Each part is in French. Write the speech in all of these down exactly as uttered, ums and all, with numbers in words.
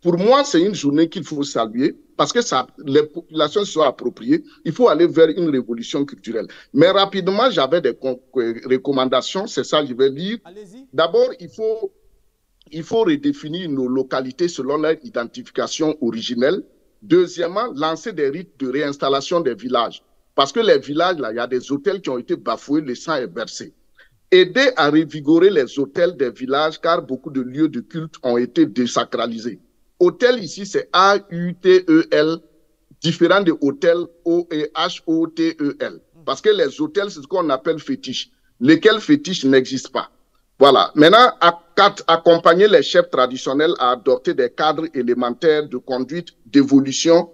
Pour moi, c'est une journée qu'il faut saluer parce que ça, les populations se sont appropriées. Il faut aller vers une révolution culturelle. Mais rapidement, j'avais des recommandations. C'est ça que je vais lire. D'abord, il faut, il faut redéfinir nos localités selon leur identification originelle. Deuxièmement, lancer des rites de réinstallation des villages. Parce que les villages, là, il y a des hôtels qui ont été bafoués, le sang est versé. Aider à revigorer les hôtels des villages car beaucoup de lieux de culte ont été désacralisés. Hôtel ici, c'est A U T E L, différent de hôtel O E H O T E L. Parce que les hôtels, c'est ce qu'on appelle fétiches, lesquels fétiches n'existent pas. Voilà. Maintenant, accompagner les chefs traditionnels à adopter des cadres élémentaires de conduite, d'évolution,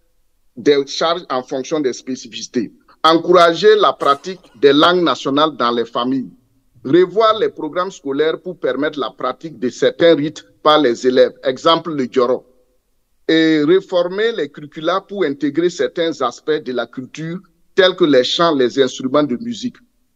des charges en fonction des spécificités. Encourager la pratique des langues nationales dans les familles. Revoir les programmes scolaires pour permettre la pratique de certains rites par les élèves. Exemple, le Djoro. Et réformer les curricula pour intégrer certains aspects de la culture, tels que les chants, les instruments de musique.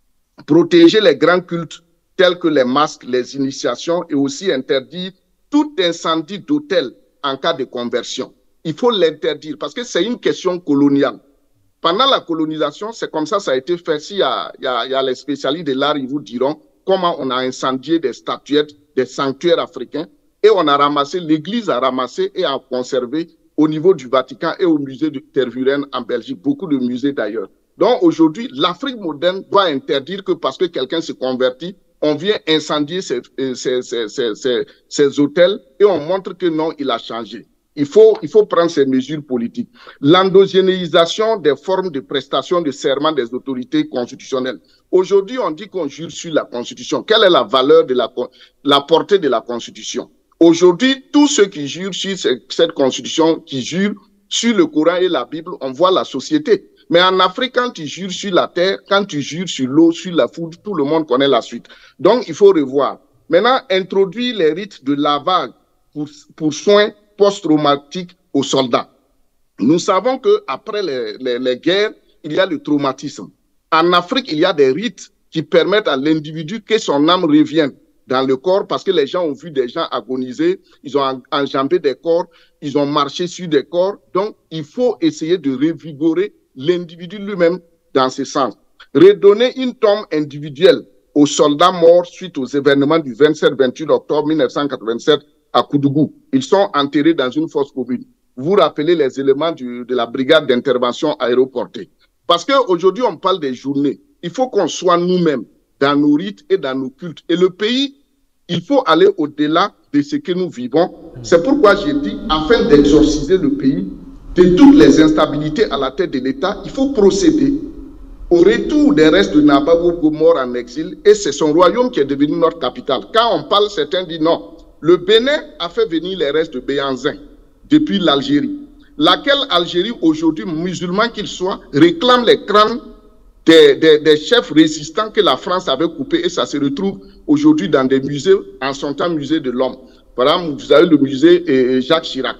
Protéger les grands cultes, tels que les masques, les initiations, et aussi interdire tout incendie d'hôtel en cas de conversion. Il faut l'interdire parce que c'est une question coloniale. Pendant la colonisation, c'est comme ça ça a été fait. S'il y a, il y a, il y a les spécialistes de l'art, ils vous diront comment on a incendié des statuettes, des sanctuaires africains, et on a ramassé, l'Église a ramassé et a conservé au niveau du Vatican et au musée de Tervuren en Belgique, beaucoup de musées d'ailleurs. Donc aujourd'hui, l'Afrique moderne doit interdire que parce que quelqu'un se convertit, on vient incendier ces, ces, ces, ces, ces, ces hôtels et on montre que non, il a changé. Il faut, il faut prendre ces mesures politiques. L'endogénéisation des formes de prestation de serment des autorités constitutionnelles. Aujourd'hui, on dit qu'on jure sur la Constitution. Quelle est la valeur de la, la portée de la Constitution? Aujourd'hui, tous ceux qui jurent sur cette Constitution, qui jurent sur le Coran et la Bible, on voit la société. Mais en Afrique, quand tu jures sur la terre, quand tu jures sur l'eau, sur la foudre, tout le monde connaît la suite. Donc, il faut revoir. Maintenant, introduire les rites de lavage pour, pour soins post-traumatique aux soldats. Nous savons qu'après les, les, les guerres, il y a le traumatisme. En Afrique, il y a des rites qui permettent à l'individu que son âme revienne dans le corps parce que les gens ont vu des gens agoniser, ils ont enjambé des corps, ils ont marché sur des corps. Donc, il faut essayer de revigorer l'individu lui-même dans ce sens. Redonner une tombe individuelle aux soldats morts suite aux événements du vingt-sept vingt-huit octobre mille neuf cent quatre-vingt-sept à Koudougou. Ils sont enterrés dans une fosse commune. Vous vous rappelez les éléments du, de la brigade d'intervention aéroportée. Parce qu'aujourd'hui, on parle des journées. Il faut qu'on soit nous-mêmes dans nos rites et dans nos cultes. Et le pays, il faut aller au-delà de ce que nous vivons. C'est pourquoi j'ai dit, afin d'exorciser le pays de toutes les instabilités à la tête de l'État, il faut procéder au retour des restes de Nababou mort en exil. Et c'est son royaume qui est devenu notre capitale. Quand on parle, certains disent non. Le Bénin a fait venir les restes de Béhanzin depuis l'Algérie. Laquelle Algérie, aujourd'hui, musulman qu'il soit, réclame les crânes des, des, des chefs résistants que la France avait coupés et ça se retrouve aujourd'hui dans des musées, en son temps musée de l'homme. Par exemple, vous avez le musée et Jacques Chirac.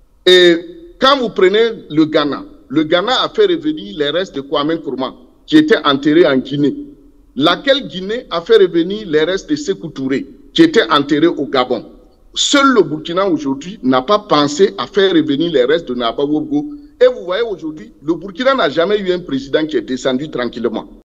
Et quand vous prenez le Ghana, le Ghana a fait revenir les restes de Kwame Nkrumah qui étaient enterrés en Guinée. Laquelle Guinée a fait revenir les restes de Sékou Touré qui était enterré au Gabon. Seul le Burkina aujourd'hui n'a pas pensé à faire revenir les restes de Nababou. Et vous voyez aujourd'hui, le Burkina n'a jamais eu un président qui est descendu tranquillement.